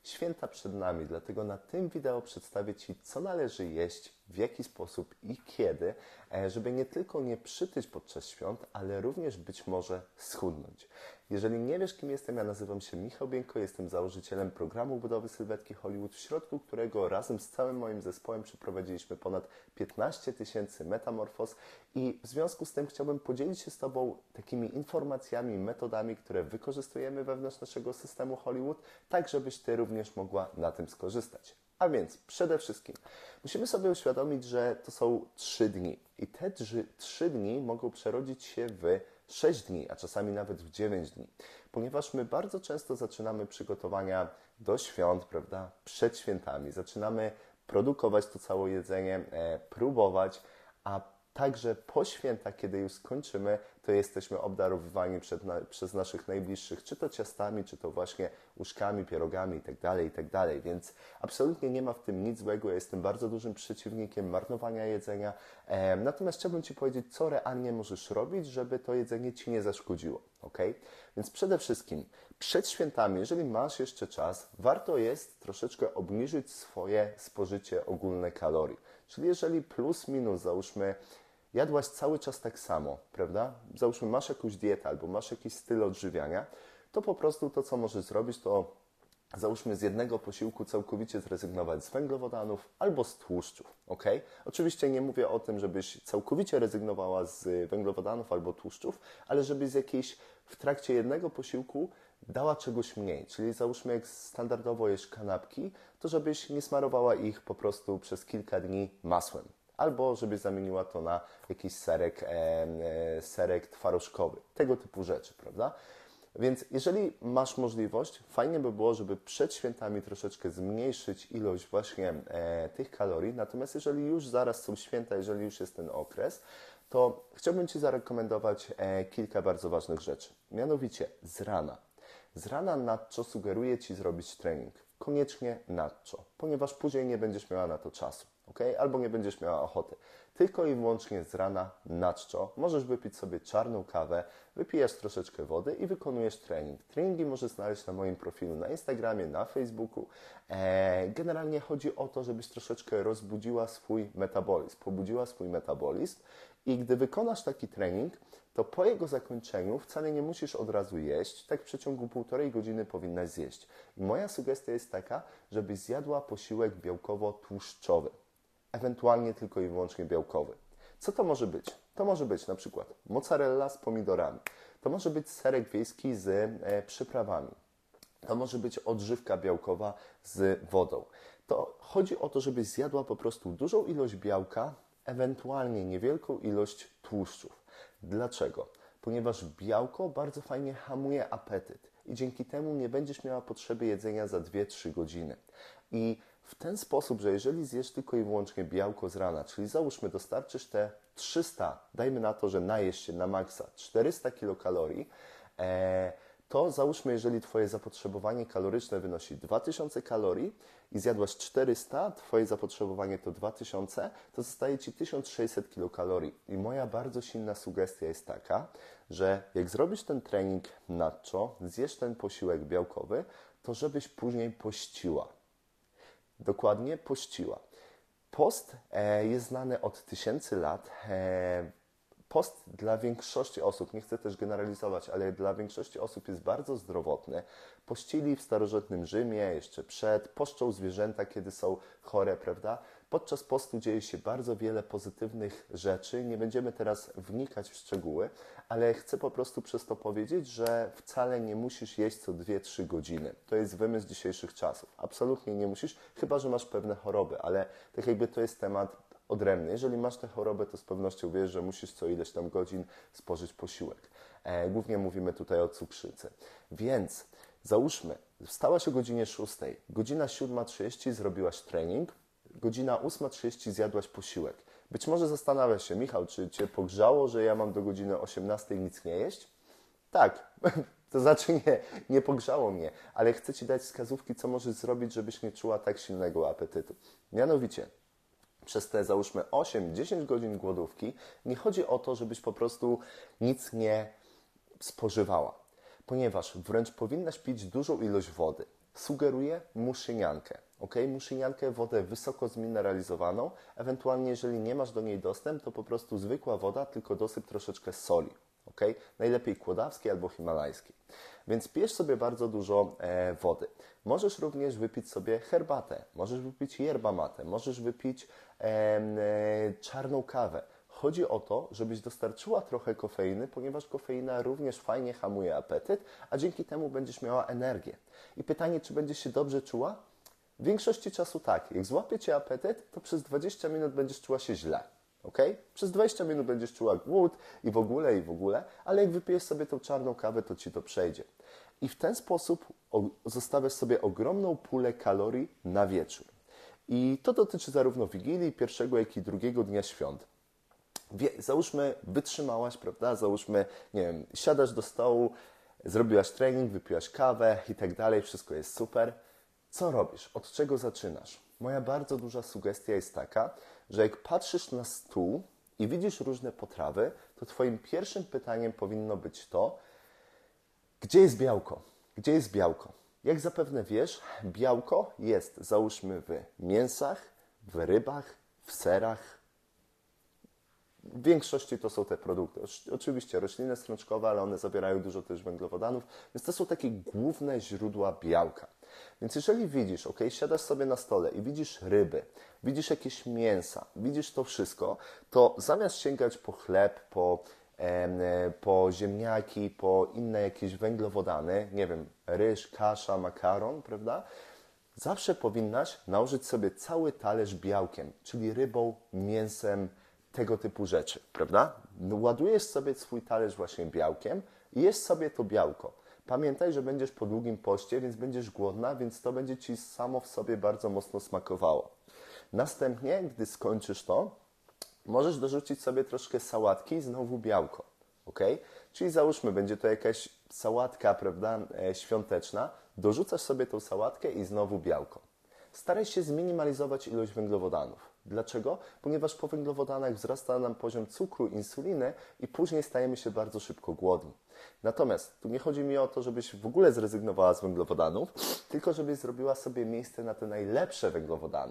Święta przed nami, dlatego na tym wideo przedstawię Ci, co należy jeść, w jaki sposób i kiedy, żeby nie tylko nie przytyć podczas świąt, ale również być może schudnąć. Jeżeli nie wiesz, kim jestem, ja nazywam się Michał Bieńko, jestem założycielem programu budowy sylwetki Hollywood, w środku którego razem z całym moim zespołem przeprowadziliśmy ponad 15 000 metamorfoz i w związku z tym chciałbym podzielić się z Tobą takimi informacjami, metodami, które wykorzystujemy wewnątrz naszego systemu Hollywood, tak żebyś Ty również mogła na tym skorzystać. A więc przede wszystkim musimy sobie uświadomić, że to są 3 dni i te 3 dni mogą przerodzić się w 6 dni, a czasami nawet w 9 dni, ponieważ my bardzo często zaczynamy przygotowania do świąt, prawda, przed świętami, zaczynamy produkować to całe jedzenie, próbować, a także po świętach, kiedy już skończymy, to jesteśmy obdarowywani przez naszych najbliższych, czy to ciastami, czy to właśnie uszkami, pierogami itd., więc absolutnie nie ma w tym nic złego. Ja jestem bardzo dużym przeciwnikiem marnowania jedzenia, natomiast chciałbym Ci powiedzieć, co realnie możesz robić, żeby to jedzenie Ci nie zaszkodziło, ok? Więc przede wszystkim przed świętami, jeżeli masz jeszcze czas, warto jest troszeczkę obniżyć swoje spożycie ogólne kalorii, czyli jeżeli plus minus, załóżmy, jadłaś cały czas tak samo, prawda? Załóżmy, masz jakąś dietę albo masz jakiś styl odżywiania, to po prostu to, co możesz zrobić, to załóżmy z jednego posiłku całkowicie zrezygnować z węglowodanów albo z tłuszczów, ok? Oczywiście nie mówię o tym, żebyś całkowicie rezygnowała z węglowodanów albo tłuszczów, ale żebyś w trakcie jednego posiłku dała czegoś mniej, czyli załóżmy jak standardowo jesz kanapki, to żebyś nie smarowała ich po prostu przez kilka dni masłem. Albo żebyś zamieniła to na jakiś serek twarożkowy, tego typu rzeczy, prawda? Więc jeżeli masz możliwość, fajnie by było, żeby przed świętami troszeczkę zmniejszyć ilość właśnie tych kalorii, natomiast jeżeli już zaraz są święta, jeżeli już jest ten okres, to chciałbym Ci zarekomendować kilka bardzo ważnych rzeczy. Mianowicie z rana. Z rana nadto sugeruję Ci zrobić trening. Koniecznie nadto, ponieważ później nie będziesz miała na to czasu. Okay? Albo nie będziesz miała ochoty. Tylko i wyłącznie z rana na czczo możesz wypić sobie czarną kawę, wypijasz troszeczkę wody i wykonujesz trening. Treningi możesz znaleźć na moim profilu na Instagramie, na Facebooku. Generalnie chodzi o to, żebyś troszeczkę rozbudziła swój metabolizm, pobudziła swój metabolizm i gdy wykonasz taki trening, to po jego zakończeniu wcale nie musisz od razu jeść, tak w przeciągu 1,5 godziny powinnaś zjeść. I moja sugestia jest taka, żebyś zjadła posiłek białkowo-tłuszczowy. Ewentualnie tylko i wyłącznie białkowy. Co to może być? To może być na przykład mozzarella z pomidorami. To może być serek wiejski z przyprawami. To może być odżywka białkowa z wodą. To chodzi o to, żebyś zjadła po prostu dużą ilość białka, ewentualnie niewielką ilość tłuszczów. Dlaczego? Ponieważ białko bardzo fajnie hamuje apetyt i dzięki temu nie będziesz miała potrzeby jedzenia za 2-3 godziny. I w ten sposób, że jeżeli zjesz tylko i wyłącznie białko z rana, czyli załóżmy dostarczysz te 300, dajmy na to, że najesz się na maksa 400 kilokalorii, to załóżmy, jeżeli Twoje zapotrzebowanie kaloryczne wynosi 2000 kalorii i zjadłaś 400, Twoje zapotrzebowanie to 2000, to zostaje Ci 1600 kilokalorii. I moja bardzo silna sugestia jest taka, że jak zrobisz ten trening nadto, zjesz ten posiłek białkowy, to żebyś później pościła. Dokładnie pościła. Post jest znany od 1000 lat. Post dla większości osób, nie chcę też generalizować, ale dla większości osób jest bardzo zdrowotny. Pościli w starożytnym Rzymie, jeszcze poszczą zwierzęta, kiedy są chore, prawda? Podczas postu dzieje się bardzo wiele pozytywnych rzeczy. Nie będziemy teraz wnikać w szczegóły, ale chcę po prostu przez to powiedzieć, że wcale nie musisz jeść co 2-3 godziny. To jest wymysł dzisiejszych czasów. Absolutnie nie musisz, chyba że masz pewne choroby, ale tak jakby to jest temat odrębny. Jeżeli masz tę chorobę, to z pewnością wiesz, że musisz co ileś tam godzin spożyć posiłek. Głównie mówimy tutaj o cukrzycy. Więc załóżmy, wstałaś o godzinie 6, godzina 7:30 zrobiłaś trening, godzina 8:30 zjadłaś posiłek. Być może zastanawiasz się, Michał, czy Cię pogrzało, że ja mam do godziny 18 nic nie jeść? Tak, to znaczy nie pogrzało mnie, ale chcę Ci dać wskazówki, co możesz zrobić, żebyś nie czuła tak silnego apetytu. Mianowicie, przez te załóżmy 8-10 godzin głodówki nie chodzi o to, żebyś po prostu nic nie spożywała, ponieważ wręcz powinnaś pić dużą ilość wody. Sugeruję muszyniankę. Muszyniankę, wodę wysoko zmineralizowaną, ewentualnie jeżeli nie masz do niej dostęp, to po prostu zwykła woda, tylko dosyp troszeczkę soli. Najlepiej kłodawskiej albo himalajskiej. Więc pijesz sobie bardzo dużo wody. Możesz również wypić sobie herbatę, możesz wypić yerba mate, możesz wypić czarną kawę. Chodzi o to, żebyś dostarczyła trochę kofeiny, ponieważ kofeina również fajnie hamuje apetyt, a dzięki temu będziesz miała energię. I pytanie, czy będziesz się dobrze czuła? W większości czasu tak. Jak złapie Cię apetyt, to przez 20 minut będziesz czuła się źle. Przez 20 minut będziesz czuła głód i w ogóle, ale jak wypijesz sobie tą czarną kawę, to Ci to przejdzie. I w ten sposób zostawiasz sobie ogromną pulę kalorii na wieczór. I to dotyczy zarówno Wigilii, pierwszego, jak i drugiego dnia świąt. Załóżmy, wytrzymałaś, prawda? Załóżmy, nie wiem, siadasz do stołu, zrobiłaś trening, wypiłaś kawę i tak dalej, wszystko jest super. Co robisz? Od czego zaczynasz? Moja bardzo duża sugestia jest taka, że jak patrzysz na stół i widzisz różne potrawy, to Twoim pierwszym pytaniem powinno być to, gdzie jest białko? Gdzie jest białko? Jak zapewne wiesz, białko jest, załóżmy, w mięsach, w rybach, w serach. W większości to są te produkty. Oczywiście rośliny strączkowe, ale one zawierają dużo też węglowodanów, więc to są takie główne źródła białka. Więc jeżeli widzisz, siadasz sobie na stole i widzisz ryby, widzisz jakieś mięsa, widzisz to wszystko, to zamiast sięgać po chleb, po ziemniaki, po inne jakieś węglowodany, nie wiem, ryż, kasza, makaron, prawda? Zawsze powinnaś nałożyć sobie cały talerz białkiem, czyli rybą, mięsem, tego typu rzeczy, prawda? Ładujesz sobie swój talerz właśnie białkiem i jesz sobie to białko. Pamiętaj, że będziesz po długim poście, więc będziesz głodna, więc to będzie Ci samo w sobie bardzo mocno smakowało. Następnie, gdy skończysz to, możesz dorzucić sobie troszkę sałatki i znowu białko. Czyli załóżmy, będzie to jakaś sałatka, prawda, świąteczna. Dorzucasz sobie tą sałatkę i znowu białko. Staraj się zminimalizować ilość węglowodanów. Dlaczego? Ponieważ po węglowodanach wzrasta nam poziom cukru, insuliny i później stajemy się bardzo szybko głodni. Natomiast tu nie chodzi mi o to, żebyś w ogóle zrezygnowała z węglowodanów, tylko żebyś zrobiła sobie miejsce na te najlepsze węglowodany.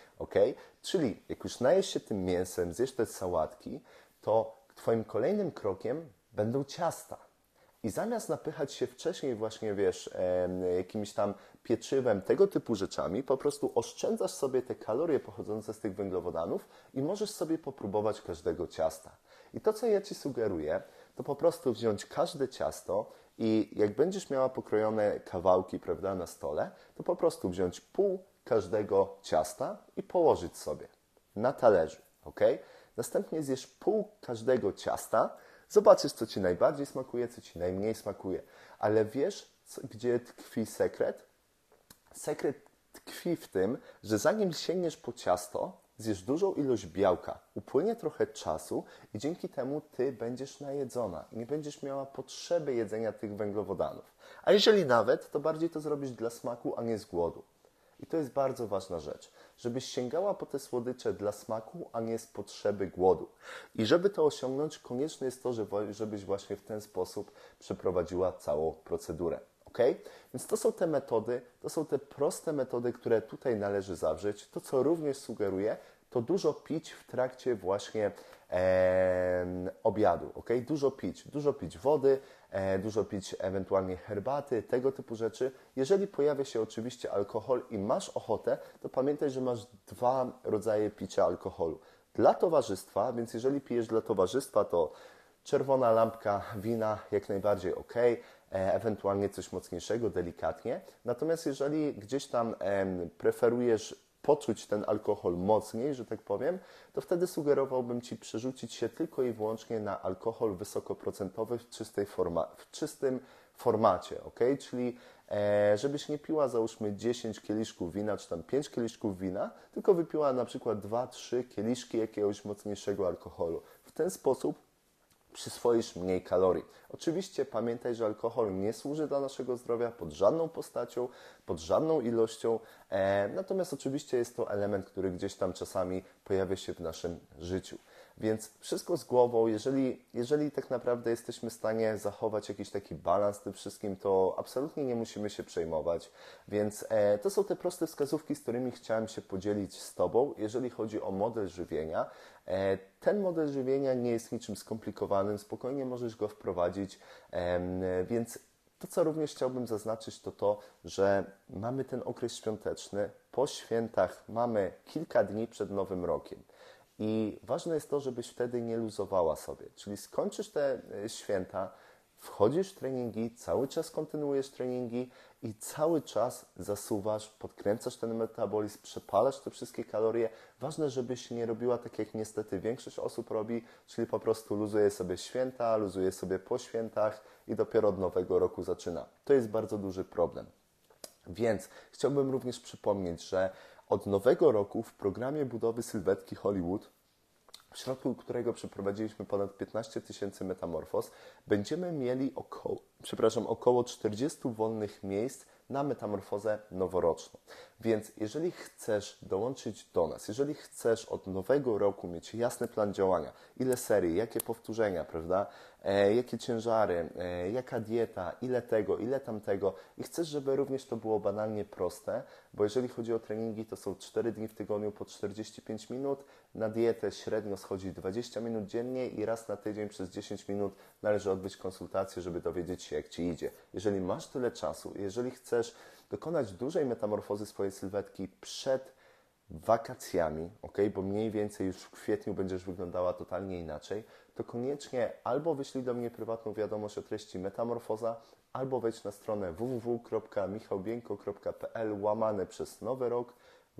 Czyli jak już najesz się tym mięsem, zjesz te sałatki, to Twoim kolejnym krokiem będą ciasta. I zamiast napychać się wcześniej właśnie, jakimś tam pieczywem, tego typu rzeczami, po prostu oszczędzasz sobie te kalorie pochodzące z tych węglowodanów i możesz sobie popróbować każdego ciasta. I to, co ja Ci sugeruję, to po prostu wziąć każde ciasto i jak będziesz miała pokrojone kawałki, prawda, na stole, to po prostu wziąć pół każdego ciasta i położyć sobie na talerzu, Następnie zjesz pół każdego ciasta, zobaczysz, co Ci najbardziej smakuje, co Ci najmniej smakuje. Ale wiesz, gdzie tkwi sekret? Sekret tkwi w tym, że zanim sięgniesz po ciasto, zjesz dużą ilość białka, upłynie trochę czasu i dzięki temu Ty będziesz najedzona i nie będziesz miała potrzeby jedzenia tych węglowodanów. A jeżeli nawet, to bardziej to zrobisz dla smaku, a nie z głodu. I to jest bardzo ważna rzecz, żebyś sięgała po te słodycze dla smaku, a nie z potrzeby głodu. I żeby to osiągnąć, konieczne jest to, żebyś właśnie w ten sposób przeprowadziła całą procedurę. Więc to są te metody, to są te proste metody, które tutaj należy zawrzeć. To, co również sugeruję, to dużo pić w trakcie właśnie obiadu. Dużo pić wody, dużo pić ewentualnie herbaty, tego typu rzeczy. Jeżeli pojawia się oczywiście alkohol i masz ochotę, to pamiętaj, że masz dwa rodzaje picia alkoholu. Dla towarzystwa, więc jeżeli pijesz dla towarzystwa, to czerwona lampka wina jak najbardziej ewentualnie coś mocniejszego, delikatnie. Natomiast jeżeli gdzieś tam preferujesz poczuć ten alkohol mocniej, że tak powiem, to wtedy sugerowałbym Ci przerzucić się tylko i wyłącznie na alkohol wysokoprocentowy w czystym formacie, Czyli żebyś nie piła załóżmy 10 kieliszków wina, czy tam 5 kieliszków wina, tylko wypiła na przykład 2-3 kieliszki jakiegoś mocniejszego alkoholu. W ten sposób przyswoisz mniej kalorii. Oczywiście pamiętaj, że alkohol nie służy dla naszego zdrowia pod żadną postacią, pod żadną ilością, natomiast oczywiście jest to element, który gdzieś tam czasami pojawia się w naszym życiu. Więc wszystko z głową, jeżeli tak naprawdę jesteśmy w stanie zachować jakiś taki balans w tym wszystkim, to absolutnie nie musimy się przejmować. Więc to są te proste wskazówki, z którymi chciałem się podzielić z Tobą, jeżeli chodzi o model żywienia. Ten model żywienia nie jest niczym skomplikowanym, spokojnie możesz go wprowadzić, więc to, co również chciałbym zaznaczyć, to to, że mamy ten okres świąteczny, po świętach mamy kilka dni przed Nowym Rokiem. I ważne jest to, żebyś wtedy nie luzowała sobie. Czyli skończysz te święta, wchodzisz w treningi, cały czas kontynuujesz treningi i cały czas zasuwasz, podkręcasz ten metabolizm, przepalasz te wszystkie kalorie. Ważne, żebyś nie robiła tak, jak niestety większość osób robi, czyli po prostu luzuje sobie święta, luzuje sobie po świętach i dopiero od Nowego Roku zaczyna. To jest bardzo duży problem. Więc chciałbym również przypomnieć, że od Nowego Roku w programie budowy sylwetki Hollywood, w środku którego przeprowadziliśmy ponad 15 000 metamorfoz, będziemy mieli około 40 wolnych miejsc na metamorfozę noworoczną. Więc jeżeli chcesz dołączyć do nas, jeżeli chcesz od Nowego Roku mieć jasny plan działania, ile serii, jakie powtórzenia, prawda, jakie ciężary, jaka dieta, ile tego, ile tamtego i chcesz, żeby również to było banalnie proste, bo jeżeli chodzi o treningi, to są 4 dni w tygodniu po 45 minut, na dietę średnio schodzi 20 minut dziennie i raz na tydzień przez 10 minut należy odbyć konsultację, żeby dowiedzieć się, jak Ci idzie. Jeżeli masz tyle czasu, jeżeli chcesz dokonać dużej metamorfozy swojej sylwetki przed wakacjami, bo mniej więcej już w kwietniu będziesz wyglądała totalnie inaczej, to koniecznie albo wyślij do mnie prywatną wiadomość o treści metamorfoza, albo wejdź na stronę www.michałbieńko.pl/nowy rok,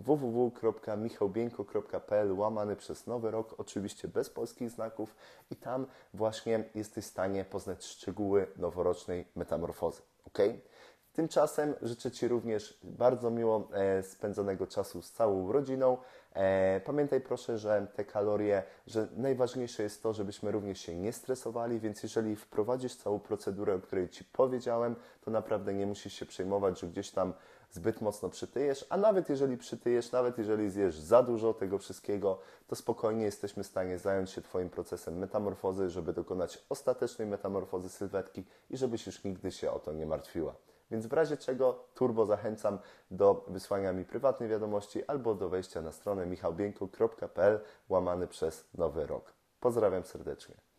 www.michałbieńko.pl/nowy rok, oczywiście bez polskich znaków i tam właśnie jesteś w stanie poznać szczegóły noworocznej metamorfozy, Tymczasem życzę Ci również bardzo miło spędzonego czasu z całą rodziną. Pamiętaj proszę, że te kalorie, że najważniejsze jest to, żebyśmy również się nie stresowali, więc jeżeli wprowadzisz całą procedurę, o której Ci powiedziałem, to naprawdę nie musisz się przejmować, że gdzieś tam zbyt mocno przytyjesz, a nawet jeżeli przytyjesz, nawet jeżeli zjesz za dużo tego wszystkiego, to spokojnie jesteśmy w stanie zająć się Twoim procesem metamorfozy, żeby dokonać ostatecznej metamorfozy sylwetki i żebyś już nigdy się o to nie martwiła. Więc w razie czego turbo zachęcam do wysłania mi prywatnej wiadomości albo do wejścia na stronę michałbieńko.pl/nowy rok. Pozdrawiam serdecznie.